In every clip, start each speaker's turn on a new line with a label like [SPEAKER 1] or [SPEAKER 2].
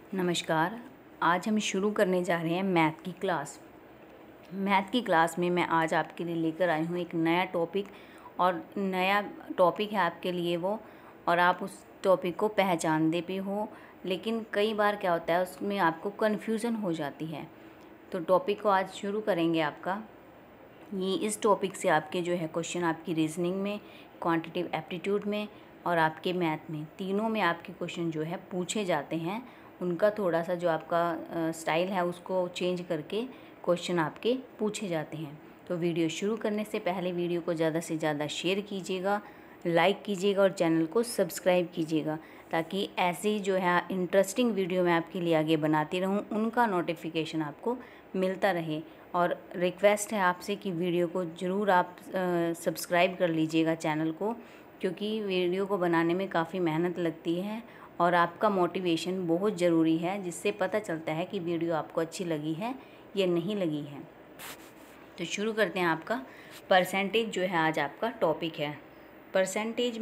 [SPEAKER 1] नमस्कार। आज हम शुरू करने जा रहे हैं मैथ की क्लास। मैथ की क्लास में मैं आज आपके लिए लेकर आई हूँ एक नया टॉपिक, और नया टॉपिक है आपके लिए वो, और आप उस टॉपिक को पहचानते भी हो, लेकिन कई बार क्या होता है उसमें आपको कन्फ्यूज़न हो जाती है। तो टॉपिक को आज शुरू करेंगे आपका। ये इस टॉपिक से आपके जो है क्वेश्चन आपकी रीजनिंग में, क्वांटिटेटिव एप्टीट्यूड में और आपके मैथ में, तीनों में आपके क्वेश्चन जो है पूछे जाते हैं। उनका थोड़ा सा जो आपका स्टाइल है उसको चेंज करके क्वेश्चन आपके पूछे जाते हैं। तो वीडियो शुरू करने से पहले वीडियो को ज़्यादा से ज़्यादा शेयर कीजिएगा, लाइक कीजिएगा और चैनल को सब्सक्राइब कीजिएगा, ताकि ऐसी जो है इंटरेस्टिंग वीडियो मैं आपके लिए आगे बनाती रहूं, उनका नोटिफिकेशन आपको मिलता रहे। और रिक्वेस्ट है आपसे कि वीडियो को ज़रूर आप सब्सक्राइब कर लीजिएगा चैनल को, क्योंकि वीडियो को बनाने में काफ़ी मेहनत लगती है और आपका मोटिवेशन बहुत ज़रूरी है, जिससे पता चलता है कि वीडियो आपको अच्छी लगी है या नहीं लगी है। तो शुरू करते हैं। आपका परसेंटेज जो है आज आपका टॉपिक है। परसेंटेज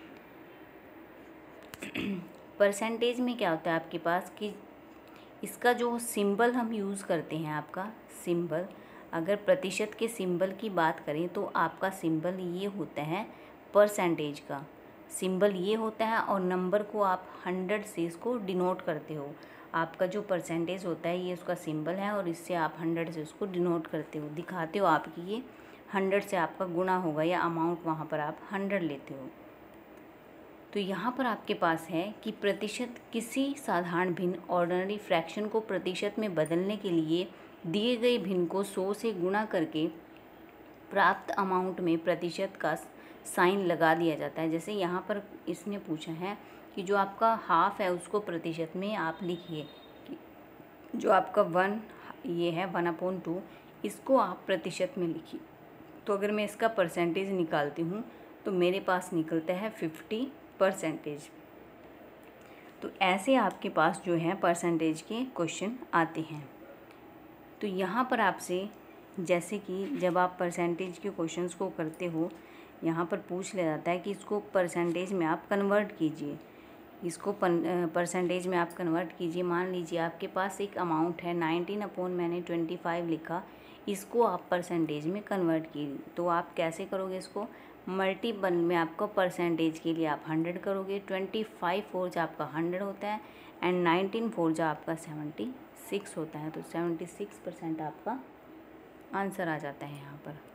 [SPEAKER 1] में क्या होता है आपके पास कि इसका जो सिंबल हम यूज़ करते हैं, आपका सिंबल, अगर प्रतिशत के सिंबल की बात करें तो आपका सिंबल ये होता है, परसेंटेज का सिंबल ये होता है, और नंबर को आप 100 से इसको डिनोट करते हो। आपका जो परसेंटेज होता है ये उसका सिंबल है, और इससे आप 100 से उसको डिनोट करते हो, दिखाते हो आपकी ये 100 से आपका गुणा होगा या अमाउंट वहाँ पर आप 100 लेते हो। तो यहाँ पर आपके पास है कि प्रतिशत किसी साधारण भिन्न ऑर्डिनरी फ्रैक्शन को प्रतिशत में बदलने के लिए दिए गए भिन्न को 100 से गुणा करके प्राप्त अमाउंट में प्रतिशत का साइन लगा दिया जाता है। जैसे यहाँ पर इसने पूछा है कि जो आपका हाफ है उसको प्रतिशत में आप लिखिए, कि जो आपका 1 ये है 1/2, इसको आप प्रतिशत में लिखिए। तो अगर मैं इसका परसेंटेज निकालती हूँ तो मेरे पास निकलता है 50%। तो ऐसे आपके पास जो है परसेंटेज के क्वेश्चन आते हैं। तो यहाँ पर आपसे, जैसे कि जब आप परसेंटेज के क्वेश्चंस को करते हो, यहाँ पर पूछ लिया जाता है कि इसको परसेंटेज में आप कन्वर्ट कीजिए, इसको परसेंटेज में आप कन्वर्ट कीजिए। मान लीजिए आपके पास एक अमाउंट है 19 मैंने 25 लिखा, इसको आप परसेंटेज में कन्वर्ट कीजिए। तो आप कैसे करोगे इसको, मल्टीपल में आपको परसेंटेज के लिए आप 100 करोगे। 25 4 आपका 100 होता है, एंड 19 4 आपका 76 होता है। तो 76% आपका आंसर आ जाता है यहाँ पर।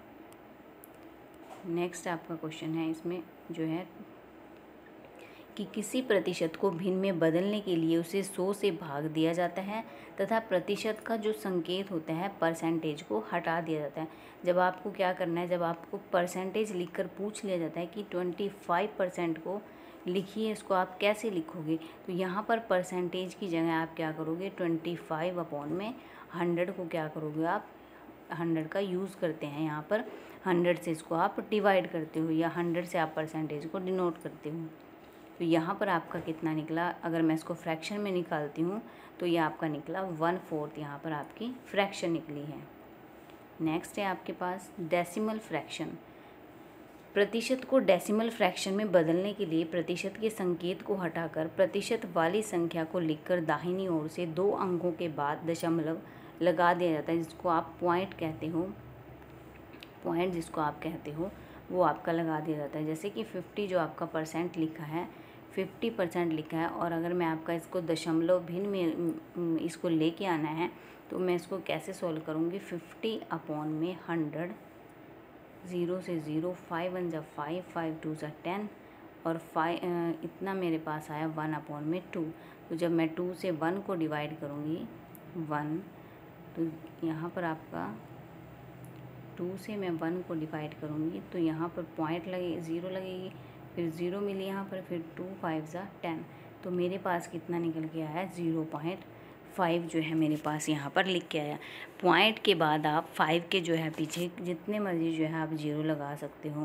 [SPEAKER 1] नेक्स्ट आपका क्वेश्चन है, इसमें जो है कि किसी प्रतिशत को भिन्न में बदलने के लिए उसे 100 से भाग दिया जाता है तथा प्रतिशत का जो संकेत होता है परसेंटेज को हटा दिया जाता है। जब आपको क्या करना है, जब आपको परसेंटेज लिखकर पूछ लिया जाता है कि 25% को लिखिए, इसको आप कैसे लिखोगे, तो यहाँ पर परसेंटेज की जगह आप क्या करोगे, 25/100 को क्या करोगे आप 100 का यूज़ करते हैं यहाँ पर, 100 से इसको आप डिवाइड करते हो या 100 से आप परसेंटेज को डिनोट करते हो। तो यहाँ पर आपका कितना निकला, अगर मैं इसको फ्रैक्शन में निकालती हूँ तो ये आपका निकला 1/4, यहाँ पर आपकी फ्रैक्शन निकली है। नेक्स्ट है आपके पास डेसिमल फ्रैक्शन। प्रतिशत को डेसिमल फ्रैक्शन में बदलने के लिए प्रतिशत के संकेत को हटाकर प्रतिशत वाली संख्या को लिखकर दाहिनी ओर से 2 अंकों के बाद दशमलव लगा दिया जाता है, जिसको आप पॉइंट कहते हो। पॉइंट जिसको आप कहते हो वो आपका लगा दिया जाता है। जैसे कि 50 जो आपका परसेंट लिखा है, 50% लिखा है, और अगर मैं आपका इसको दशमलव भिन्न में इसको लेके आना है तो मैं इसको कैसे सॉल्व करूँगी, 50/100, 0 से 0, 5 1 जा 5, 5 2 जा 10, और 5 इतना मेरे पास आया 1/2। तो जब मैं 2 से 1 को डिवाइड करूँगी 1, तो यहाँ पर आपका 2 से मैं 1 को डिवाइड करूँगी तो यहाँ पर पॉइंट लगे 0 लगेगी, फिर 0 मिली यहाँ पर, फिर 2 5 जा 10, तो मेरे पास कितना निकल के आया 0.5 जो है मेरे पास यहाँ पर लिख के आया। पॉइंट के बाद आप 5 के जो है पीछे जितने मर्जी जो है आप 0 लगा सकते हो।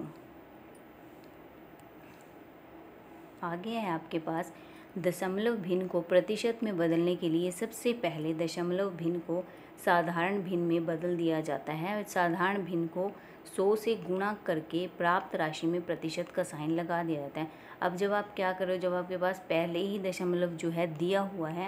[SPEAKER 1] आगे है आपके पास दशमलव भिन्न को प्रतिशत में बदलने के लिए सबसे पहले दशमलव भिन्न को साधारण भिन्न में बदल दिया जाता है। साधारण भिन्न को 100 से गुणा करके प्राप्त राशि में प्रतिशत का साइन लगा दिया जाता है। अब जब आप क्या करो, जब आपके पास पहले ही दशमलव जो है दिया हुआ है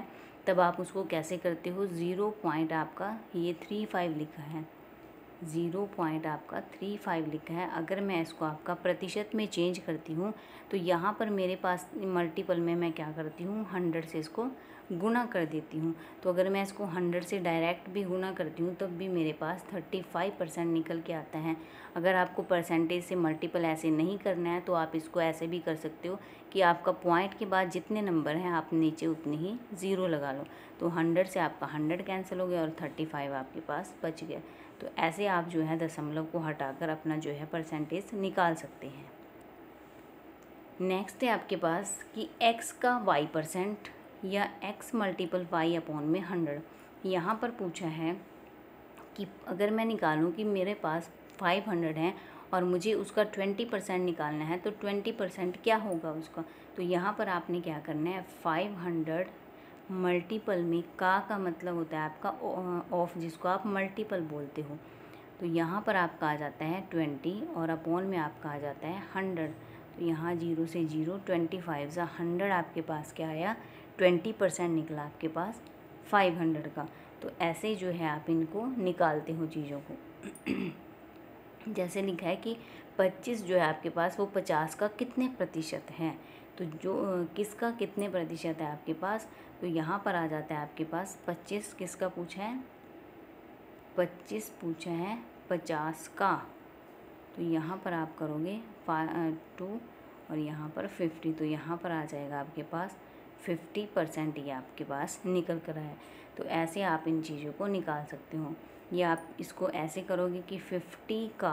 [SPEAKER 1] तब आप उसको कैसे करते हो, 0 पॉइंट आपका ये 35 लिखा है, 0 पॉइंट आपका 35 लिखा है। अगर मैं इसको आपका प्रतिशत में चेंज करती हूँ तो यहाँ पर मेरे पास मल्टीपल में मैं क्या करती हूँ, 100 से इसको गुना कर देती हूँ। तो अगर मैं इसको 100 से डायरेक्ट भी गुना करती हूँ तब भी मेरे पास 35% निकल के आता है। अगर आपको परसेंटेज से मल्टीपल ऐसे नहीं करना है तो आप इसको ऐसे भी कर सकते हो कि आपका पॉइंट के बाद जितने नंबर हैं आप नीचे उतनी ही ज़ीरो लगा लो। तो 100 से आपका 100 कैंसिल हो गया और 35 आपके पास बच गया। तो ऐसे आप जो है दशमलव को हटाकर अपना जो है परसेंटेज निकाल सकते हैं। नेक्स्ट है आपके पास कि x का y% या x मल्टीपल y अपॉन में 100। यहाँ पर पूछा है कि अगर मैं निकालूं कि मेरे पास 500 है और मुझे उसका 20% निकालना है तो 20% क्या होगा उसका। तो यहाँ पर आपने क्या करना है, 500 मल्टीपल में का मतलब होता है आपका ऑफ, जिसको आप मल्टीपल बोलते हो। तो यहाँ पर आपका आ जाता है 20 और अपॉन में आपका आ जाता है 100। तो यहाँ 0 से 0, 25 से 100 आपके पास क्या आया, 20% निकला आपके पास 500 का। तो ऐसे जो है आप इनको निकालते हो चीज़ों को। जैसे लिखा है कि 25 जो है आपके पास वो 50 का कितने प्रतिशत है, तो जो किसका कितने प्रतिशत है आपके पास। तो यहाँ पर आ जाता है आपके पास 25 किसका पूछा है, 25 पूछा है 50 का। तो यहाँ पर आप करोगे 2 और यहाँ पर 50, तो यहाँ पर आ जाएगा आपके पास 50% ये आपके पास निकल कर आया। तो ऐसे आप इन चीज़ों को निकाल सकते हो। या आप इसको ऐसे करोगे कि 50 का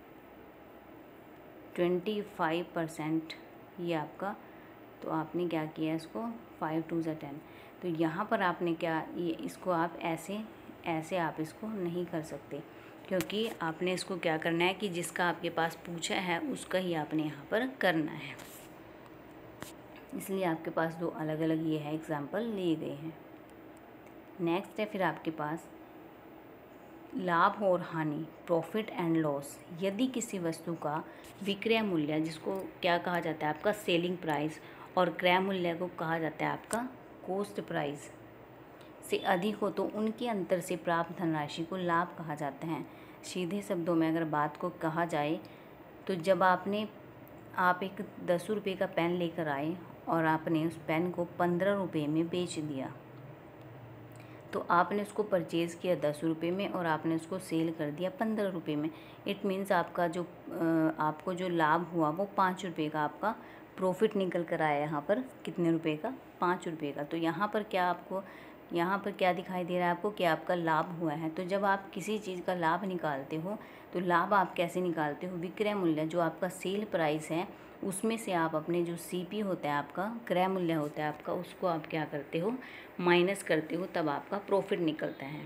[SPEAKER 1] 25% ये आपका, तो आपने क्या किया इसको 5 2 10। तो यहाँ पर आपने क्या, ये इसको आप ऐसे आप इसको नहीं कर सकते, क्योंकि आपने इसको क्या करना है कि जिसका आपके पास पूछा है उसका ही आपने यहाँ पर करना है। इसलिए आपके पास दो अलग अलग ये है एग्जाम्पल लिए गए हैं। नेक्स्ट है फिर आपके पास लाभ और हानि, प्रॉफिट एंड लॉस। यदि किसी वस्तु का विक्रय मूल्य, जिसको क्या कहा जाता है आपका सेलिंग प्राइस, और क्रय मूल्य को कहा जाता है आपका कॉस्ट प्राइस, से अधिक हो तो उनके अंतर से प्राप्त धनराशि को लाभ कहा जाता है। सीधे शब्दों में अगर बात को कहा जाए तो जब आप एक 10 रुपये का पेन लेकर आए और आपने उस पेन को 15 रुपये में बेच दिया, तो आपने उसको परचेज़ किया 10 रुपये में और आपने उसको सेल कर दिया 15 रुपये में। इट मीन्स आपका जो आपको जो लाभ हुआ वो 5 रुपये का आपका प्रॉफिट निकल कर आया। यहाँ पर कितने रुपए का, 5 रुपये का। तो यहाँ पर क्या दिखाई दे रहा है आपको कि आपका लाभ हुआ है। तो जब आप किसी चीज़ का लाभ निकालते हो तो लाभ आप कैसे निकालते हो, विक्रय मूल्य जो आपका सेल प्राइस है उसमें से आप अपने जो सीपी होता है आपका, क्रय मूल्य होता है आपका, उसको आप क्या करते हो, माइनस करते हो, तब आपका प्रॉफिट निकलता है।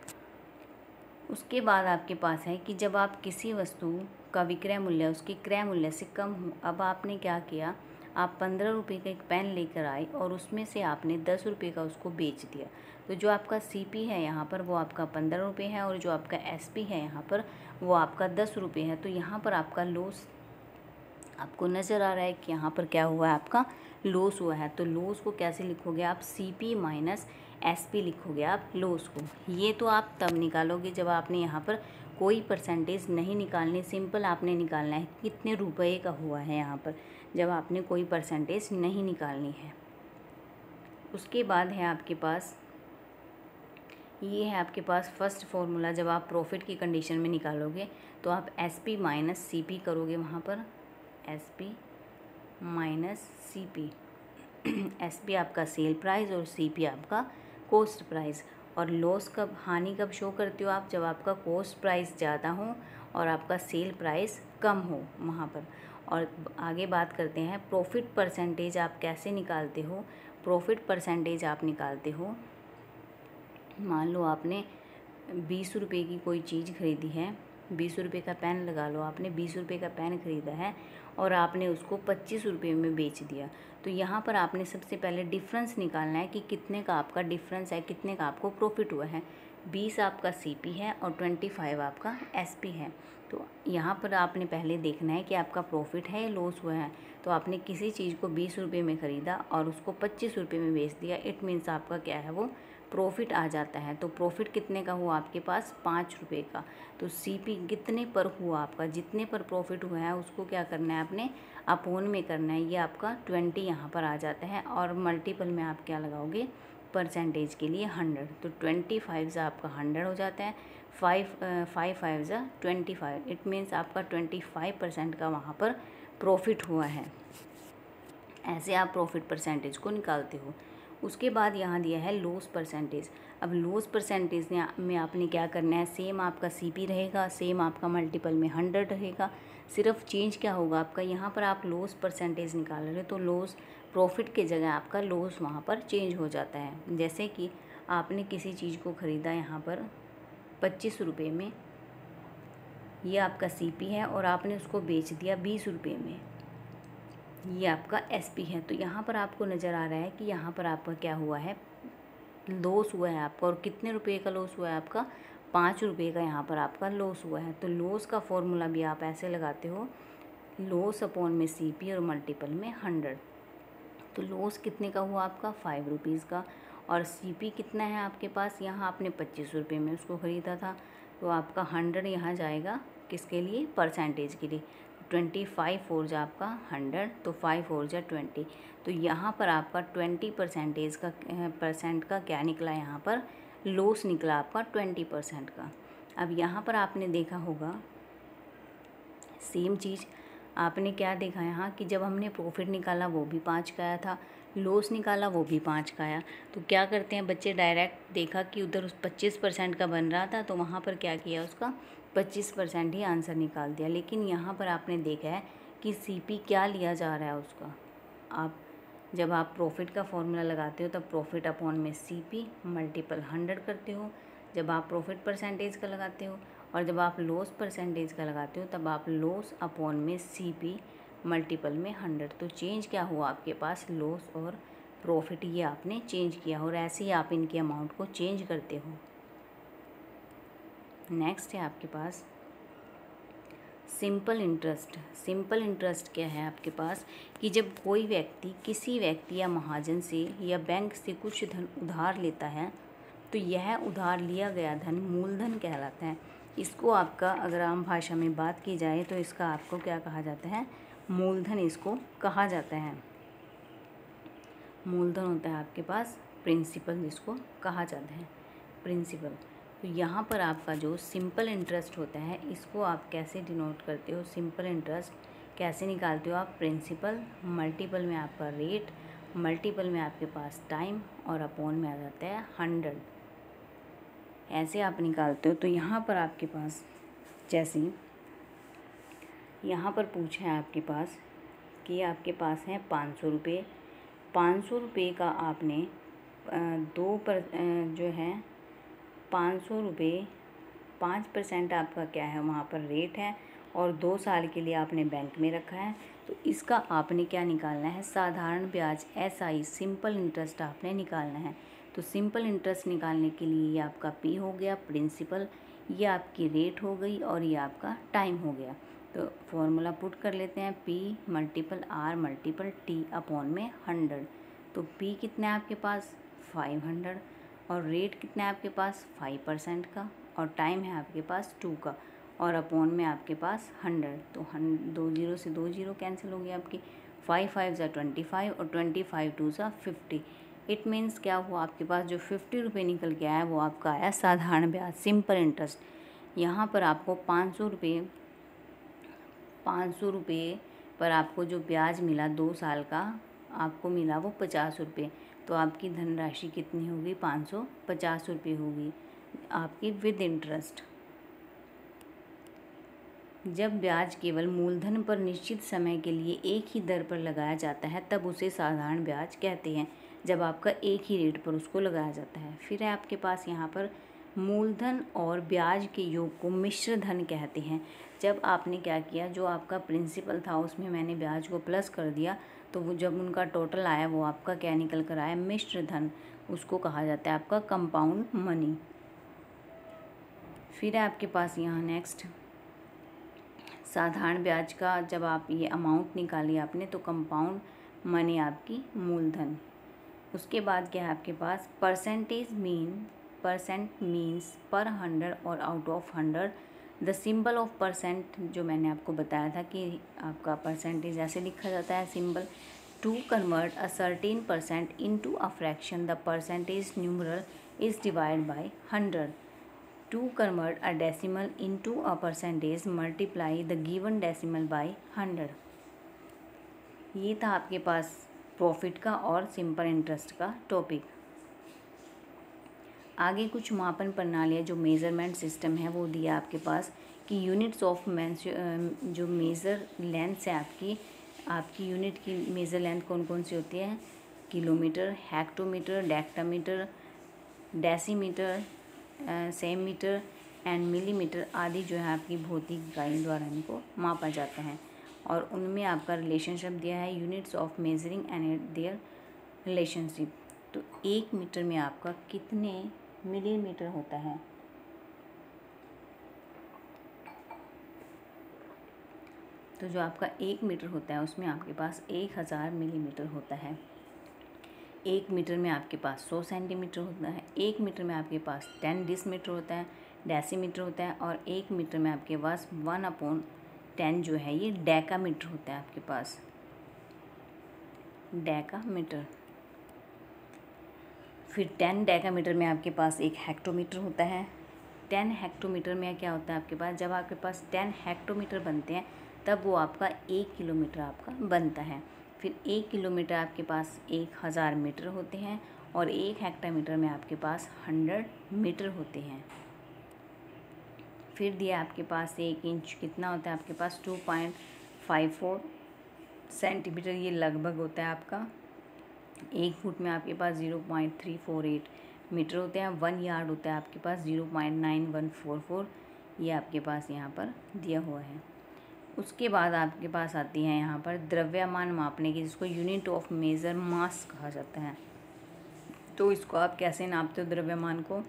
[SPEAKER 1] उसके बाद आपके पास है कि जब आप किसी वस्तु का विक्रय मूल्य उसके क्रय मूल्य से कम हो, अब आपने क्या किया, आप 15 रुपये का एक पेन लेकर आए और उसमें से आपने 10 रुपये का उसको बेच दिया। तो जो आपका सीपी है यहाँ पर वो आपका 15 रुपये है और जो आपका एसपी है यहाँ पर वो आपका 10 रुपये है। तो यहाँ पर आपका लॉस आपको नज़र आ रहा है कि यहाँ पर क्या हुआ है, आपका लॉस हुआ है। तो लॉस को कैसे लिखोगे आप, सीपी माइनस एसपी लिखोगे आप लॉस को। ये तो आप तब निकालोगे जब आपने यहाँ पर कोई परसेंटेज नहीं निकालनी, सिंपल आपने निकालना है कितने रुपए का हुआ है यहाँ पर, जब आपने कोई परसेंटेज नहीं निकालनी है। उसके बाद है आपके पास, ये है आपके पास फर्स्ट फॉर्मूला। जब आप प्रॉफिट की कंडीशन में निकालोगे तो आप एसपी माइनस सीपी करोगे, वहाँ पर एसपी माइनस सीपी। एसपी आपका सेल प्राइस और सीपी आपका कॉस्ट प्राइस। और लॉस कब, हानि कब शो करते हो आप, जब आपका कॉस्ट प्राइस ज़्यादा हो और आपका सेल प्राइस कम हो वहाँ पर। और आगे बात करते हैं प्रॉफिट परसेंटेज आप कैसे निकालते हो। प्रॉफिट परसेंटेज आप निकालते हो, मान लो आपने 20 रुपये की कोई चीज़ खरीदी है, 20 रुपये का पेन लगा लो, आपने 20 रुपये का पेन ख़रीदा है और आपने उसको 25 रुपये में बेच दिया। तो यहाँ पर आपने सबसे पहले डिफरेंस निकालना है कि कितने का आपका डिफरेंस है, कितने का आपको प्रॉफिट हुआ है। 20 आपका सीपी है और 25 आपका एसपी है। तो यहाँ पर आपने पहले देखना है कि आपका प्रॉफिट है या लॉस हुआ है। तो आपने किसी चीज़ को 20 रुपये में ख़रीदा और उसको 25 रुपये में बेच दिया, इट मीन्स आपका क्या है, वो प्रॉफिट आ जाता है। तो प्रॉफिट कितने का हुआ आपके पास, 5 रुपये का। तो CP कितने पर हुआ आपका, जितने पर प्रॉफिट हुआ है उसको क्या करना है आपने, अपोन में करना है। ये आपका 20 यहाँ पर आ जाता है और मल्टीपल में आप क्या लगाओगे, परसेंटेज के लिए 100। तो 25 से आपका 100 हो जाता है, 5 5 से 25, इट मीन्स आपका 25% का वहाँ पर प्रॉफिट हुआ है। ऐसे आप प्रॉफिट परसेंटेज को निकालते हो। उसके बाद यहाँ दिया है लॉस परसेंटेज। अब लॉस परसेंटेज में आपने क्या करना है, सेम आपका CP रहेगा, सेम आपका मल्टीपल में 100 रहेगा। सिर्फ चेंज क्या होगा आपका, यहाँ पर आप लॉस परसेंटेज निकाल रहे हो तो लॉस प्रॉफिट के जगह आपका लॉस वहाँ पर चेंज हो जाता है। जैसे कि आपने किसी चीज़ को ख़रीदा यहाँ पर 25 रुपये में, ये आपका CP है, और आपने उसको बेच दिया 20 रुपये में, ये आपका SP है। तो यहाँ पर आपको नज़र आ रहा है कि यहाँ पर आपका क्या हुआ है, लॉस हुआ है आपका। और कितने रुपए का लॉस हुआ है आपका, 5 रुपये का यहाँ पर आपका लॉस हुआ है। तो लॉस का फॉर्मूला भी आप ऐसे लगाते हो, लॉस अपॉन में CP और मल्टीपल में 100। तो लॉस कितने का हुआ आपका, 5 रुपीज़ का। और CP कितना है आपके पास, यहाँ आपने 25 रुपये में उसको ख़रीदा था, तो आपका 100 यहाँ जाएगा किसके लिए, परसेंटेज के लिए। 25 4 जा आपका 100, तो 5 4 जा 20। तो यहाँ पर आपका 20% का क्या निकला, यहाँ पर लॉस निकला आपका 20% का। अब यहाँ पर आपने देखा होगा सेम चीज़, आपने क्या देखा यहाँ कि जब हमने प्रॉफिट निकाला वो भी 5 का आया था, लॉस निकाला वो भी 5 का आया। तो क्या करते हैं बच्चे, डायरेक्ट देखा कि उधर 25% का बन रहा था तो वहाँ पर क्या किया, उसका 25% ही आंसर निकाल दिया। लेकिन यहाँ पर आपने देखा है कि CP क्या लिया जा रहा है उसका। आप जब आप प्रॉफिट का फॉर्मूला लगाते हो तब प्रॉफिट अपॉन में CP मल्टीपल 100 करते हो, जब आप प्रॉफिट परसेंटेज का लगाते हो। और जब आप लॉस परसेंटेज का लगाते हो तब आप लॉस अपॉन में CP मल्टीपल में 100। तो चेंज क्या हुआ आपके पास, लॉस और प्रॉफिट, ये आपने चेंज किया। और ऐसे ही आप इनके अमाउंट को चेंज करते हो। नेक्स्ट है आपके पास सिंपल इंटरेस्ट। सिंपल इंटरेस्ट क्या है आपके पास कि जब कोई व्यक्ति किसी व्यक्ति या महाजन से या बैंक से कुछ धन उधार लेता है तो यह उधार लिया गया धन मूलधन कहलाता है। इसको आपका अगर आम भाषा में बात की जाए तो इसका आपको क्या कहा जाता है, मूलधन इसको कहा जाता है। मूलधन होता है आपके पास प्रिंसिपल, जिसको कहा जाता है प्रिंसिपल। तो यहाँ पर आपका जो सिंपल इंटरेस्ट होता है इसको आप कैसे डिनोट करते हो, सिंपल इंटरेस्ट कैसे निकालते हो आप, प्रिंसिपल मल्टीपल में आपका रेट, मल्टीपल में आपके पास टाइम और अपॉन में आ जाता है 100, ऐसे आप निकालते हो। तो यहाँ पर आपके पास जैसे यहाँ पर पूछा है आपके पास कि आपके पास है 500 रुपये, 500 रुपये का आपने जो है 500 रुपये 5% आपका क्या है वहाँ पर रेट है और 2 साल के लिए आपने बैंक में रखा है। तो इसका आपने क्या निकालना है, साधारण ब्याज SI सिंपल इंटरेस्ट आपने निकालना है। तो सिंपल इंटरेस्ट निकालने के लिए ये आपका P हो गया प्रिंसिपल, ये आपकी रेट हो गई और ये आपका टाइम हो गया। तो फॉर्मूला पुट कर लेते हैं, P multiple R multiple T upon में 100। तो P कितना है आपके पास 500 और रेट कितना है आपके पास 5% का और टाइम है आपके पास 2 का और अपॉन में आपके पास 100। तो 2 0 से 2 0 कैंसिल हो गया आपकी, 5 5 जा 25 और 25 2 जा 50। इट मीन्स क्या हुआ आपके पास जो 50 रुपये निकल के आया वो आपका आया साधारण ब्याज सिंपल इंटरेस्ट। यहाँ पर आपको 500 रुपये पर आपको जो ब्याज मिला 2 साल का आपको मिला वो 50 रुपये। तो आपकी धनराशि कितनी होगी, 550 रुपये होगी आपकी विद इंटरेस्ट। जब ब्याज केवल मूलधन पर निश्चित समय के लिए एक ही दर पर लगाया जाता है तब उसे साधारण ब्याज कहते हैं, जब आपका एक ही रेट पर उसको लगाया जाता है। फिर है आपके पास यहाँ पर मूलधन और ब्याज के योग को मिश्र धन कहते हैं। जब आपने क्या किया, जो आपका प्रिंसिपल था उसमें मैंने ब्याज को प्लस कर दिया तो वो जब उनका टोटल आया वो आपका क्या निकल कर आया, मिश्र धन, उसको कहा जाता है आपका कंपाउंड मनी। फिर है आपके पास यहाँ नेक्स्ट साधारण ब्याज का जब आप ये अमाउंट निकाली आपने तो कंपाउंड मनी आपकी मूलधन। उसके बाद क्या है आपके पास परसेंटेज परसेंट मीन्स पर 100 और out of 100। The symbol of percent जो मैंने आपको बताया था कि आपका परसेंटेज ऐसे लिखा जाता है symbol. To convert a certain percent into a fraction the percentage numeral is divide by 100। To convert a decimal into a percentage multiply the given decimal by 100। ये था आपके पास प्रॉफिट का और सिंपल इंटरेस्ट का टॉपिक। आगे कुछ मापन प्रणालियाँ जो मेज़रमेंट सिस्टम है वो दिया आपके पास कि यूनिट्स ऑफ जो मेज़र लेंथ्स है आपकी यूनिट की मेज़र लेंथ कौन कौन सी होती है, kilometre, hectometre, decametre, decimetre, centimetre and millimetre आदि जो है आपकी भौतिक इकाइयों द्वारा इनको मापा जाता है। और उनमें आपका रिलेशनशिप दिया है units of measuring and their relationship. तो 1 मीटर में आपका कितने मिलीमीटर होता है, तो जो आपका 1 मीटर होता है उसमें आपके पास 1000 मिलीमीटर होता है। 1 मीटर में आपके पास 100 सेंटीमीटर होता है। 1 मीटर में आपके पास 10 डिसमीटर होता है, डेसीमीटर होता है। और 1 मीटर में आपके पास 1/10 जो है ये डेकामीटर होता है आपके पास, डेकामीटर। फिर 10 डेकामीटर में आपके पास 1 हेक्टोमीटर होता है। 10 हेक्टोमीटर में क्या होता है आपके पास, जब आपके पास 10 हेक्टोमीटर बनते हैं तब वो आपका 1 किलोमीटर आपका बनता है। फिर 1 किलोमीटर आपके पास 1000 मीटर होते हैं और 1 हेक्टोमीटर में आपके पास 100 मीटर होते हैं। फिर दिया आपके पास 1 इंच कितना होता है आपके पास 2.54 सेंटीमीटर, ये लगभग होता है आपका। 1 फुट में आपके पास 0.348 मीटर होते हैं। 1 यार्ड होता है आपके पास 0.9144, ये आपके पास यहाँ पर दिया हुआ है। उसके बाद आपके पास आती है यहाँ पर द्रव्यमान मापने की, जिसको यूनिट ऑफ मेजर मास कहा जाता है। तो इसको आप कैसे नापते हो द्रव्यमान को,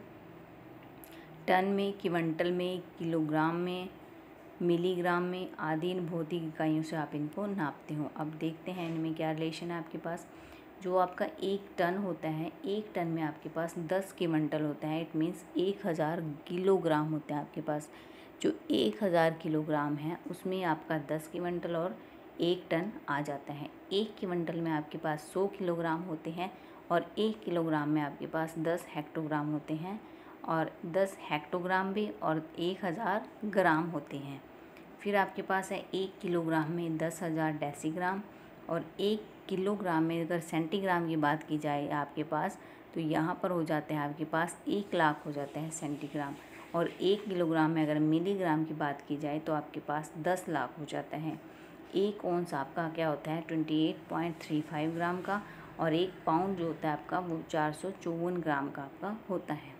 [SPEAKER 1] टन में, क्विंटल में, किलोग्राम में, मिलीग्राम में आदि इन भौतिक इकाइयों से आप इनको नापते हो। अब देखते हैं इनमें क्या रिलेशन है आपके पास। जो आपका 1 टन होता है, 1 टन में आपके पास 10 क्विंटल होता है। इट मीन्स 1000 किलोग्राम होता है आपके पास। जो 1000 किलोग्राम है उसमें आपका 10 क्विंटल और 1 टन आ जाता है। 1 क्विंटल में आपके पास 100 किलोग्राम होते हैं और 1 किलोग्राम में आपके पास 10 हेक्टोग्राम होते हैं। और 10 हेक्टोग्राम भी और 1000 ग्राम होते हैं। फिर आपके पास है 1 किलोग्राम में 10,000 डेसीग्राम और 1 किलोग्राम में अगर सेंटीग्राम की बात की जाए आपके पास तो यहाँ पर हो जाते हैं आपके पास 1 लाख हो जाता है सेंटीग्राम। और 1 किलोग्राम में अगर मिलीग्राम की बात की जाए तो आपके पास 10 लाख हो जाता है। 1 औंस आपका क्या होता है 28.35 ग्राम का और 1 पाउंड जो होता है आपका वो 454 ग्राम का आपका होता है।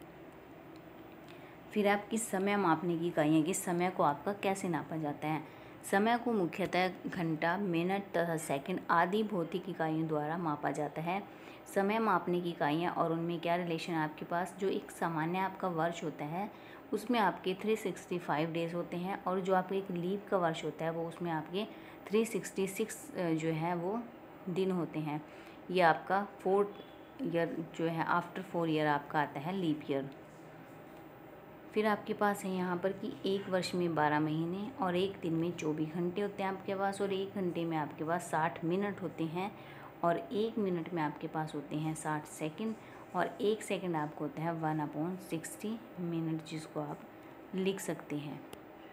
[SPEAKER 1] फिर आपकी समय मापने की इकाइयाँ कि समय को आपका कैसे नापा जाता है। समय को मुख्यतः घंटा, मिनट तथा सेकंड आदि भौतिक इकाइयों द्वारा मापा जाता है। समय मापने की इकाइयाँ और उनमें क्या रिलेशन है आपके पास, जो एक सामान्य आपका वर्ष होता है उसमें आपके 365 डेज होते हैं और जो आपका एक लीप का वर्ष होता है वो उसमें आपके 366 जो है वो दिन होते हैं। ये आपका 4th ईयर जो है आफ्टर 4 ईयर आपका आता है लीप ईयर। फिर आपके पास है यहाँ पर कि 1 वर्ष में 12 महीने और 1 दिन में 24 घंटे होते हैं आपके पास और 1 घंटे में आपके पास 60 मिनट होते हैं और 1 मिनट में आपके पास होते हैं 60 सेकंड और 1 सेकंड आपको होता है 1/60 मिनट, जिसको आप लिख सकते हैं।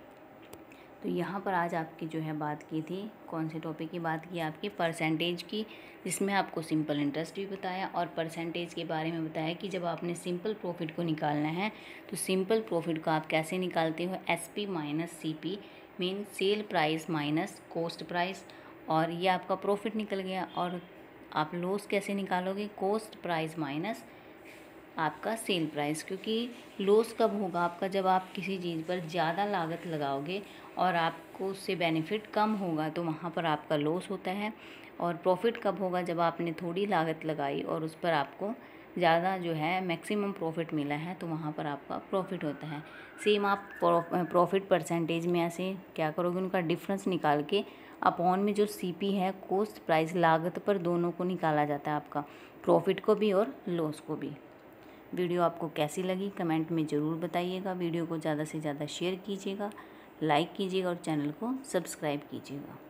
[SPEAKER 1] तो यहाँ पर आज आपकी जो है बात की थी, कौन से टॉपिक की बात की आपकी, परसेंटेज की, जिसमें आपको सिंपल इंटरेस्ट भी बताया और परसेंटेज के बारे में बताया कि जब आपने सिंपल प्रॉफिट को निकालना है तो सिंपल प्रॉफिट को आप कैसे निकालते हो, SP minus CP mean sell price minus cost price. और ये आपका प्रॉफिट निकल गया। और आप लॉस कैसे निकालोगे, कॉस्ट प्राइस माइनस आपका सेल प्राइस। क्योंकि लॉस कब होगा आपका, जब आप किसी चीज़ पर ज़्यादा लागत लगाओगे और आपको उससे बेनिफिट कम होगा तो वहाँ पर आपका लॉस होता है। और प्रॉफिट कब होगा, जब आपने थोड़ी लागत लगाई और उस पर आपको ज़्यादा जो है मैक्सिमम प्रॉफिट मिला है तो वहाँ पर आपका प्रॉफिट होता है। सेम आप प्रॉफिट परसेंटेज में ऐसे क्या करोगे, उनका डिफरेंस निकाल के अपॉन में जो सीपी है, कॉस्ट प्राइस लागत पर दोनों को निकाला जाता है आपका, प्रॉफिट को भी और लॉस को भी। वीडियो आपको कैसी लगी कमेंट में ज़रूर बताइएगा। वीडियो को ज़्यादा से ज़्यादा शेयर कीजिएगा, लाइक कीजिएगा और चैनल को सब्सक्राइब कीजिएगा।